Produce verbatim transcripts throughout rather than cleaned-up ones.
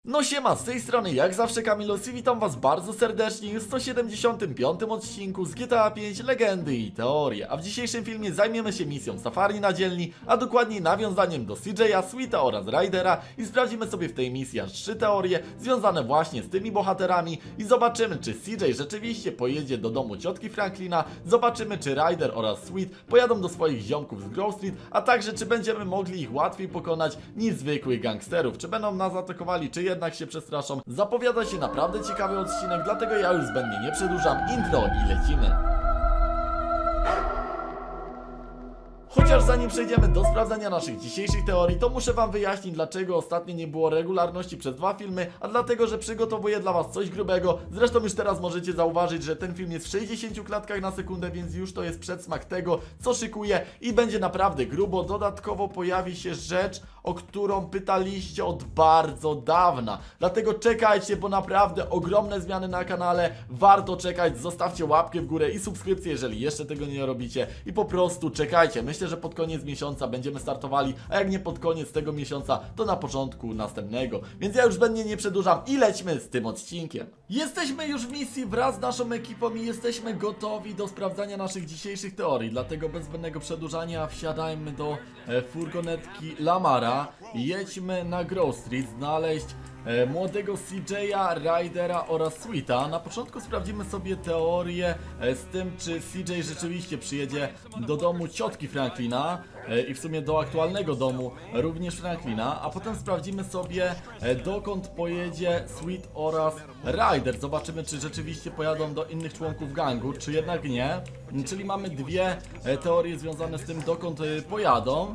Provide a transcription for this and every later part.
No siema, z tej strony jak zawsze Kamilus i witam was bardzo serdecznie w sto siedemdziesiątym piątym odcinku z G T A pięć Legendy i Teorie. A w dzisiejszym filmie zajmiemy się misją Safari na dzielni, a dokładniej nawiązaniem do C J a, Sweeta oraz Rydera i sprawdzimy sobie w tej misji aż trzy teorie związane właśnie z tymi bohaterami i zobaczymy, czy C J rzeczywiście pojedzie do domu ciotki Franklina, zobaczymy, czy Ryder oraz Sweet pojadą do swoich ziomków z Grove Street, a także czy będziemy mogli ich łatwiej pokonać niż zwykłych gangsterów, czy będą nas atakowali, czy jednak się przestraszą. Zapowiada się naprawdę ciekawy odcinek, dlatego ja już zbędnie nie przedłużam. Intro i lecimy. Chociaż zanim przejdziemy do sprawdzania naszych dzisiejszych teorii, to muszę wam wyjaśnić, dlaczego ostatnio nie było regularności przez dwa filmy, a dlatego, że przygotowuję dla was coś grubego. Zresztą już teraz możecie zauważyć, że ten film jest w sześćdziesięciu klatkach na sekundę, więc już to jest przedsmak tego, co szykuję i będzie naprawdę grubo. Dodatkowo pojawi się rzecz, o którą pytaliście od bardzo dawna. Dlatego czekajcie, bo naprawdę ogromne zmiany na kanale. Warto czekać, zostawcie łapkę w górę i subskrypcję, jeżeli jeszcze tego nie robicie. I po prostu czekajcie. Myślę, że pod koniec miesiąca będziemy startowali, a jak nie pod koniec tego miesiąca, to na początku następnego. Więc ja już zbędnie nie przedłużam i lećmy z tym odcinkiem. Jesteśmy już w misji wraz z naszą ekipą i jesteśmy gotowi do sprawdzania naszych dzisiejszych teorii. Dlatego bez zbędnego przedłużania wsiadajmy do e, furgonetki Lamara. Jedźmy na Grove Street znaleźć e, młodego C J a, Rydera oraz Sweeta. Na początku sprawdzimy sobie teorię e, z tym, czy C J rzeczywiście przyjedzie do domu ciotki Franklina e, i w sumie do aktualnego domu również Franklina, a potem sprawdzimy sobie e, dokąd pojedzie Sweet oraz Ryder. Zobaczymy, czy rzeczywiście pojadą do innych członków gangu, czy jednak nie. Czyli mamy dwie e, teorie związane z tym, dokąd e, pojadą.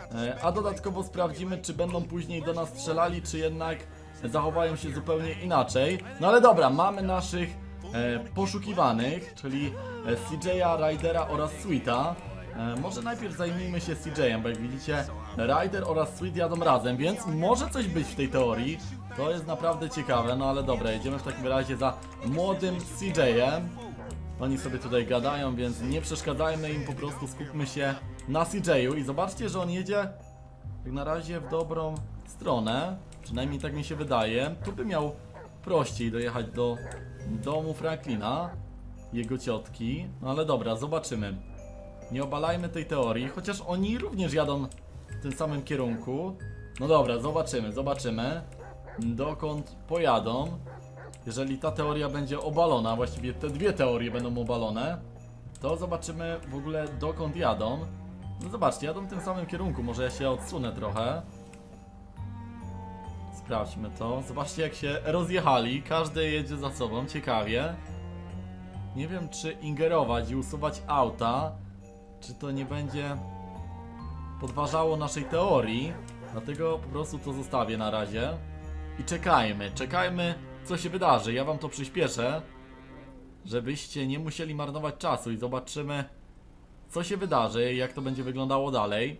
A dodatkowo sprawdzimy, czy będą później do nas strzelali, czy jednak zachowają się zupełnie inaczej. No ale dobra, mamy naszych e, poszukiwanych, czyli C J a, Rydera oraz Sweeta. e, Może najpierw zajmijmy się C J em, bo jak widzicie Ryder oraz Sweet jadą razem, więc może coś być w tej teorii. To jest naprawdę ciekawe, no ale dobra, jedziemy w takim razie za młodym C J em. Oni sobie tutaj gadają, więc nie przeszkadzajmy im, po prostu skupmy się na C J u i zobaczcie, że on jedzie jak na razie w dobrą stronę. Przynajmniej tak mi się wydaje. Tu by miał prościej dojechać do domu Franklina, jego ciotki. No ale dobra, zobaczymy. Nie obalajmy tej teorii, chociaż oni również jadą w tym samym kierunku. No dobra, zobaczymy, zobaczymy dokąd pojadą. Jeżeli ta teoria będzie obalona, właściwie te dwie teorie będą obalone, to zobaczymy w ogóle dokąd jadą. No zobaczcie, jadą w tym samym kierunku, może ja się odsunę trochę. Sprawdźmy to. Zobaczcie, jak się rozjechali, każdy jedzie za sobą, ciekawie. Nie wiem, czy ingerować i usuwać auta, czy to nie będzie podważało naszej teorii. Dlatego po prostu to zostawię na razie. I czekajmy, czekajmy, co się wydarzy. Ja wam to przyspieszę, żebyście nie musieli marnować czasu i zobaczymy, co się wydarzy, jak to będzie wyglądało dalej.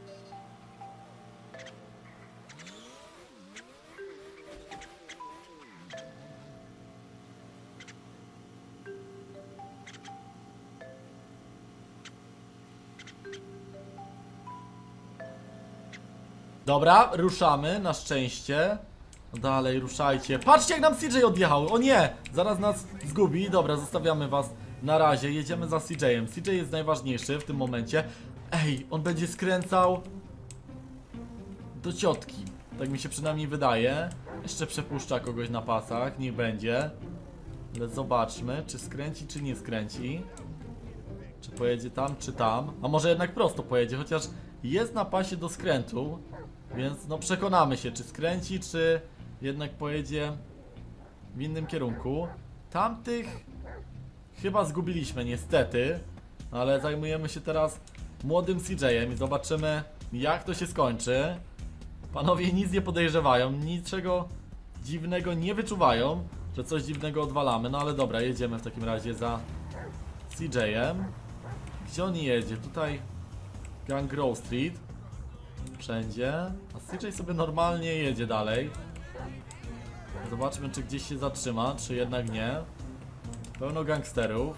Dobra, ruszamy, na szczęście. Dalej, ruszajcie. Patrzcie, jak nam C J odjechał. O nie, zaraz nas zgubi. Dobra, zostawiamy was na razie. Jedziemy za C J em. C J jest najważniejszy w tym momencie. Ej, on będzie skręcał do ciotki. Tak mi się przynajmniej wydaje. Jeszcze przepuszcza kogoś na pasach. Niech będzie. Ale zobaczmy, czy skręci, czy nie skręci. Czy pojedzie tam, czy tam. A może jednak prosto pojedzie, chociaż jest na pasie do skrętu. Więc no przekonamy się, czy skręci, czy jednak pojedzie w innym kierunku. Tamtych chyba zgubiliśmy niestety, ale zajmujemy się teraz młodym C J em i zobaczymy, jak to się skończy. Panowie nic nie podejrzewają, niczego dziwnego nie wyczuwają, że coś dziwnego odwalamy. No ale dobra, jedziemy w takim razie za C J em. Gdzie on jedzie? Tutaj gang Grove Street. Wszędzie. A C J sobie normalnie jedzie dalej. Zobaczmy, czy gdzieś się zatrzyma, czy jednak nie. Pełno gangsterów.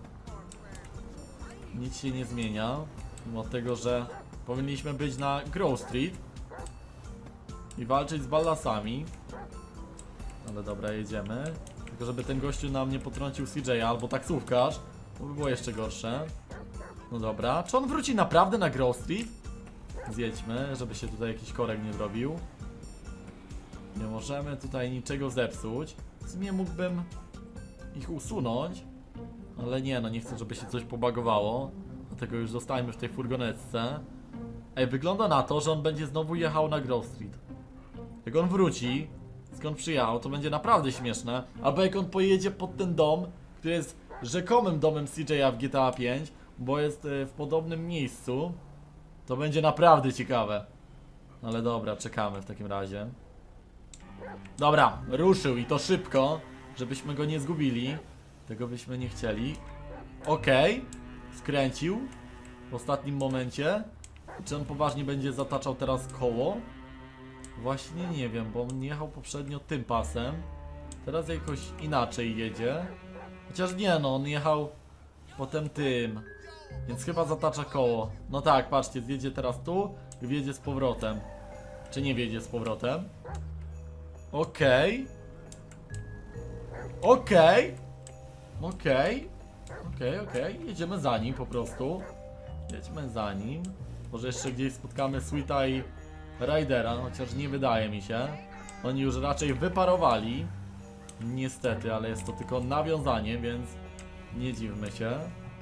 Nic się nie zmienia. Mimo tego, że powinniśmy być na Grove Street i walczyć z ballasami. Ale dobra, jedziemy. Tylko żeby ten gościu nam nie potrącił C J a albo taksówkarz. To by było jeszcze gorsze. No dobra, czy on wróci naprawdę na Grove Street? Zjedźmy, żeby się tutaj jakiś korek nie zrobił. Nie możemy tutaj niczego zepsuć. W sumie mógłbym ich usunąć. Ale nie, no nie chcę, żeby się coś pobagowało. Dlatego już zostajemy w tej furgonetce. Ej, wygląda na to, że on będzie znowu jechał na Grove Street. Jak on wróci, skąd przyjechał, to będzie naprawdę śmieszne. Albo jak on pojedzie pod ten dom, który jest rzekomym domem C J a w G T A pięć, bo jest w podobnym miejscu, to będzie naprawdę ciekawe. Ale dobra, czekamy w takim razie. Dobra, ruszył i to szybko, żebyśmy go nie zgubili. Tego byśmy nie chcieli. Okej, skręcił w ostatnim momencie. Czy on poważnie będzie zataczał teraz koło? Właśnie nie wiem, bo on jechał poprzednio tym pasem. Teraz jakoś inaczej jedzie. Chociaż nie, no on jechał potem tym. Więc chyba zatacza koło. No tak, patrzcie, zjedzie teraz tu i wjedzie z powrotem. Czy nie wjedzie z powrotem? Okej. Okej. Okej. Okej, okej. Jedziemy za nim po prostu. Jedźmy za nim. Może jeszcze gdzieś spotkamy Sweeta i Rydera, chociaż nie wydaje mi się. Oni już raczej wyparowali. Niestety, ale jest to tylko nawiązanie, więc nie dziwmy się.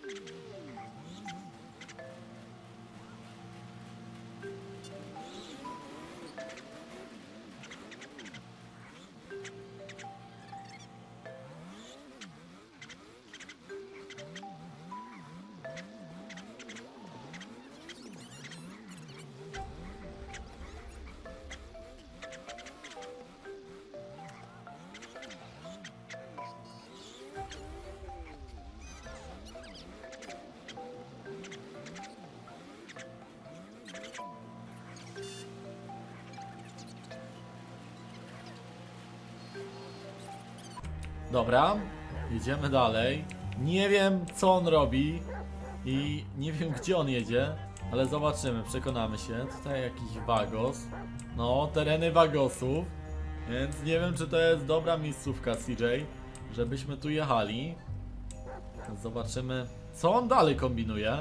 Dobra, jedziemy dalej. Nie wiem, co on robi i nie wiem, gdzie on jedzie, ale zobaczymy, przekonamy się. Tutaj jakiś Vagos. No, tereny Vagosów. Więc nie wiem, czy to jest dobra miejscówka, C J, żebyśmy tu jechali. Zobaczymy, co on dalej kombinuje.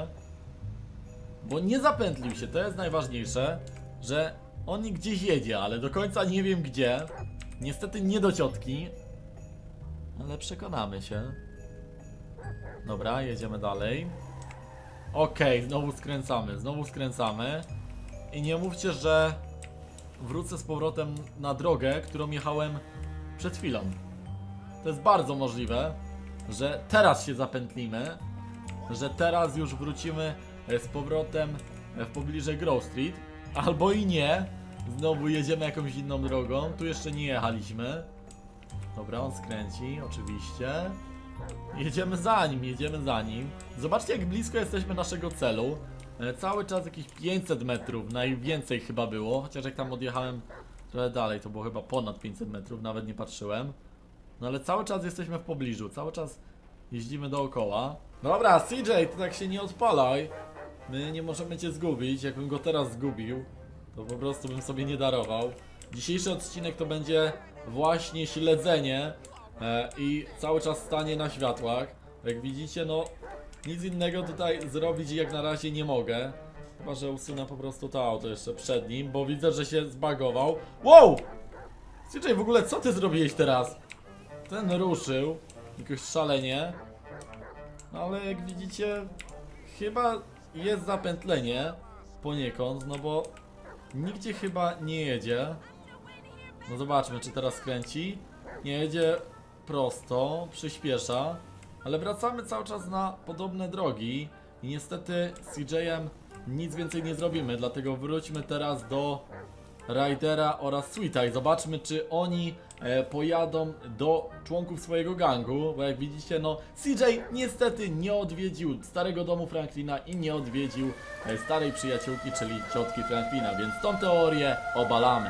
Bo nie zapętlił się, to jest najważniejsze, że on gdzieś jedzie, ale do końca nie wiem gdzie. Niestety nie do ciotki. Ale przekonamy się. Dobra, jedziemy dalej. Okej, okay, znowu skręcamy, znowu skręcamy. I nie mówcie, że wrócę z powrotem na drogę, którą jechałem przed chwilą. To jest bardzo możliwe, że teraz się zapętlimy, że teraz już wrócimy z powrotem w pobliże Grove Street. Albo i nie. Znowu jedziemy jakąś inną drogą. Tu jeszcze nie jechaliśmy. Dobra, on skręci, oczywiście. Jedziemy za nim, jedziemy za nim. Zobaczcie, jak blisko jesteśmy naszego celu. e, Cały czas jakieś pięćset metrów, najwięcej chyba było. Chociaż jak tam odjechałem trochę dalej, to było chyba ponad pięćset metrów, nawet nie patrzyłem. No ale cały czas jesteśmy w pobliżu, cały czas jeździmy dookoła. Dobra, C J, ty tak się nie odpalaj. My nie możemy cię zgubić, jakbym go teraz zgubił, to po prostu bym sobie nie darował. Dzisiejszy odcinek to będzie właśnie śledzenie e, i cały czas stanie na światłach. Jak widzicie, no nic innego tutaj zrobić jak na razie nie mogę. Chyba że usunę po prostu to auto jeszcze przed nim, bo widzę, że się zbagował. Wow! C J, w ogóle co ty zrobiłeś teraz? Ten ruszył jakoś szalenie. No ale jak widzicie, chyba jest zapętlenie poniekąd, no bo nigdzie chyba nie jedzie. No zobaczmy, czy teraz kręci. Nie, jedzie prosto, przyspiesza. Ale wracamy cały czas na podobne drogi. I niestety z C J-em nic więcej nie zrobimy. Dlatego wróćmy teraz do Rydera oraz Sweeta i zobaczmy, czy oni e, pojadą do członków swojego gangu. Bo jak widzicie, no C J niestety nie odwiedził starego domu Franklina i nie odwiedził e, starej przyjaciółki, czyli ciotki Franklina. Więc tą teorię obalamy.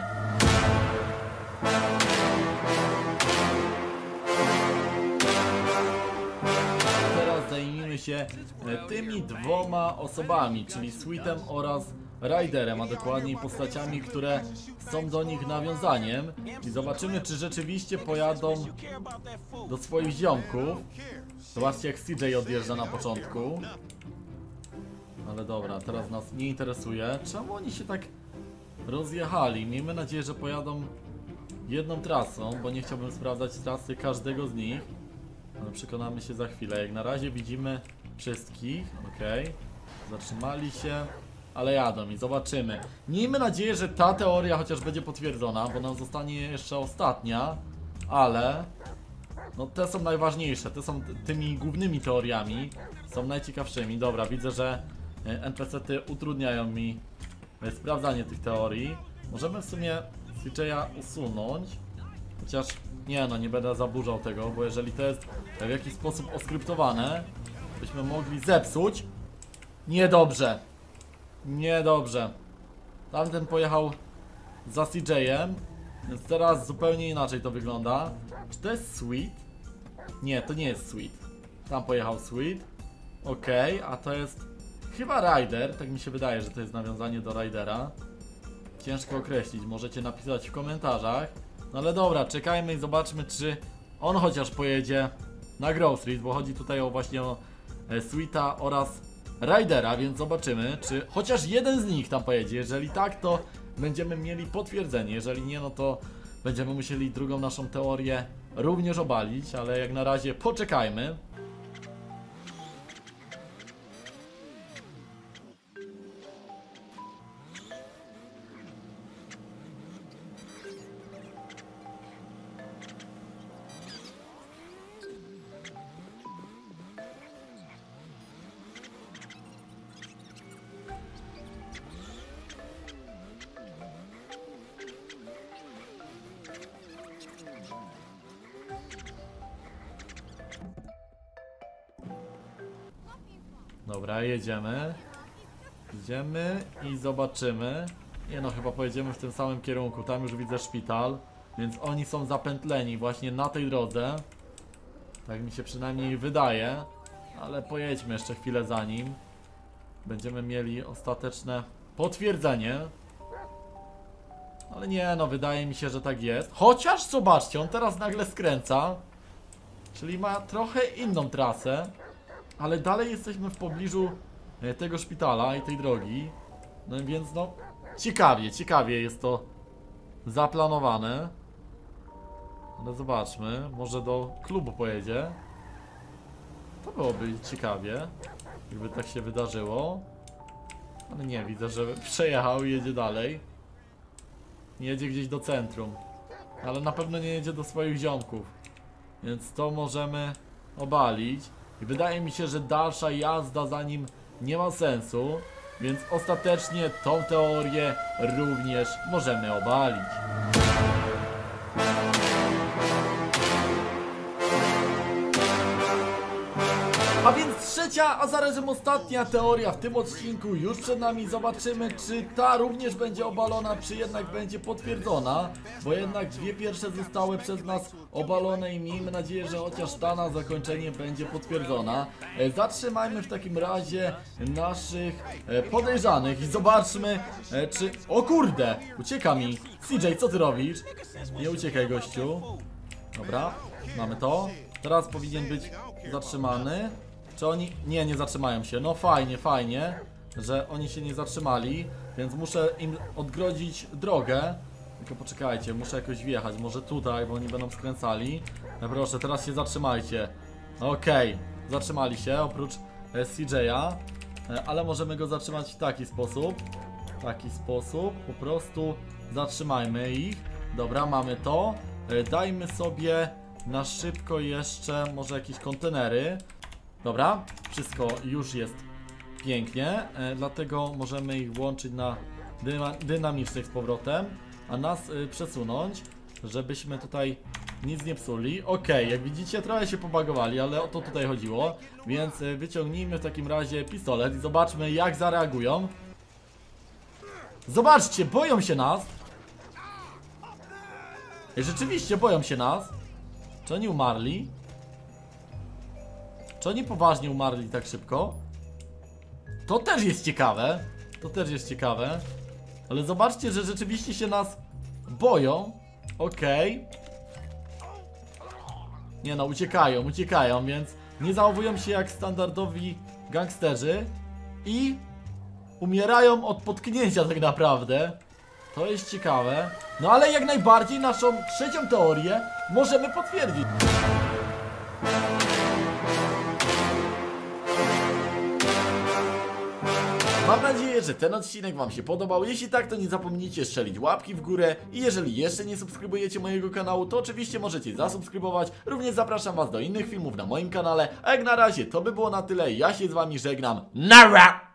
Teraz zajmijmy się tymi dwoma osobami, czyli Sweetem oraz Riderem, a dokładniej postaciami, które są do nich nawiązaniem. I zobaczymy, czy rzeczywiście pojadą do swoich ziomków. Zobaczcie, jak C J odjeżdża na początku. Ale dobra, teraz nas nie interesuje. Czemu oni się tak rozjechali? Miejmy nadzieję, że pojadą jedną trasą, bo nie chciałbym sprawdzać trasy każdego z nich. Ale przekonamy się za chwilę. Jak na razie widzimy wszystkich. Okej. Okay. Zatrzymali się, ale jadą i zobaczymy. Miejmy nadzieję, że ta teoria chociaż będzie potwierdzona, bo nam zostanie jeszcze ostatnia. Ale no te są najważniejsze, te są tymi głównymi teoriami. Są najciekawszymi. Dobra, widzę, że N P C-ty utrudniają mi sprawdzanie tych teorii. Możemy w sumie C J a usunąć. Chociaż nie no, nie będę zaburzał tego, bo jeżeli to jest w jakiś sposób oskryptowane, byśmy mogli zepsuć. Niedobrze. Niedobrze. Tamten pojechał za C J em, więc teraz zupełnie inaczej to wygląda. Czy to jest Sweet? Nie, to nie jest Sweet. Tam pojechał Sweet. Okej, okay, a to jest chyba Rider. Tak mi się wydaje, że to jest nawiązanie do Ridera. Ciężko określić, możecie napisać w komentarzach. No ale dobra, czekajmy i zobaczmy, czy on chociaż pojedzie na Grove Street, bo chodzi tutaj o właśnie o Sweeta oraz Ridera, więc zobaczymy, czy chociaż jeden z nich tam pojedzie. Jeżeli tak, to będziemy mieli potwierdzenie, jeżeli nie, no to będziemy musieli drugą naszą teorię również obalić, ale jak na razie poczekajmy. Dobra, jedziemy. Idziemy i zobaczymy. Nie no, chyba pojedziemy w tym samym kierunku. Tam już widzę szpital. Więc oni są zapętleni właśnie na tej drodze. Tak mi się przynajmniej wydaje. Ale pojedźmy jeszcze chwilę za nim. Będziemy mieli ostateczne potwierdzenie. Ale nie no, wydaje mi się, że tak jest. Chociaż zobaczcie, on teraz nagle skręca. Czyli ma trochę inną trasę. Ale dalej jesteśmy w pobliżu tego szpitala i tej drogi. No więc no, ciekawie, ciekawie jest to zaplanowane. Ale zobaczmy, może do klubu pojedzie. To byłoby ciekawie, jakby tak się wydarzyło. Ale nie, widzę, że przejechał i jedzie dalej. Jedzie gdzieś do centrum. Ale na pewno nie jedzie do swoich ziomków. Więc to możemy obalić. I wydaje mi się, że dalsza jazda za nim nie ma sensu. Więc ostatecznie tą teorię również możemy obalić. A więc trzecia, a zarazem ostatnia teoria w tym odcinku już przed nami. Zobaczymy, czy ta również będzie obalona, czy jednak będzie potwierdzona. Bo jednak dwie pierwsze zostały przez nas obalone i miejmy nadzieję, że chociaż ta na zakończenie będzie potwierdzona. E, zatrzymajmy w takim razie naszych e, podejrzanych i zobaczmy, e, czy... O kurde! Ucieka mi! C J, co ty robisz? Nie uciekaj, gościu. Dobra, mamy to. Teraz powinien być zatrzymany. Czy oni... Nie, nie zatrzymają się. No fajnie, fajnie, że oni się nie zatrzymali. Więc muszę im odgrodzić drogę. Tylko poczekajcie, muszę jakoś wjechać. Może tutaj, bo oni będą skręcali. No proszę, teraz się zatrzymajcie. Okej, okay. Zatrzymali się, oprócz C J a. Ale możemy go zatrzymać w taki sposób. W taki sposób. Po prostu zatrzymajmy ich. Dobra, mamy to. Dajmy sobie na szybko jeszcze może jakieś kontenery. Dobra, wszystko już jest pięknie, e, dlatego możemy ich włączyć na dyma, dynamicznych z powrotem, a nas y, przesunąć, żebyśmy tutaj nic nie psuli. Ok, jak widzicie, trochę się pobagowali, ale o to tutaj chodziło, więc y, wyciągnijmy w takim razie pistolet i zobaczmy, jak zareagują. Zobaczcie, boją się nas. I rzeczywiście boją się nas. Czy oni umarli? Czy oni poważnie umarli tak szybko? To też jest ciekawe. To też jest ciekawe. Ale zobaczcie, że rzeczywiście się nas boją. Okej. Nie no, uciekają, uciekają, więc nie zachowują się jak standardowi gangsterzy. I umierają od potknięcia tak naprawdę. To jest ciekawe. No ale jak najbardziej naszą trzecią teorię możemy potwierdzić. Mam nadzieję, że ten odcinek wam się podobał. Jeśli tak, to nie zapomnijcie strzelić łapki w górę. I jeżeli jeszcze nie subskrybujecie mojego kanału, to oczywiście możecie zasubskrybować. Również zapraszam was do innych filmów na moim kanale. A jak na razie to by było na tyle. Ja się z wami żegnam. Nara!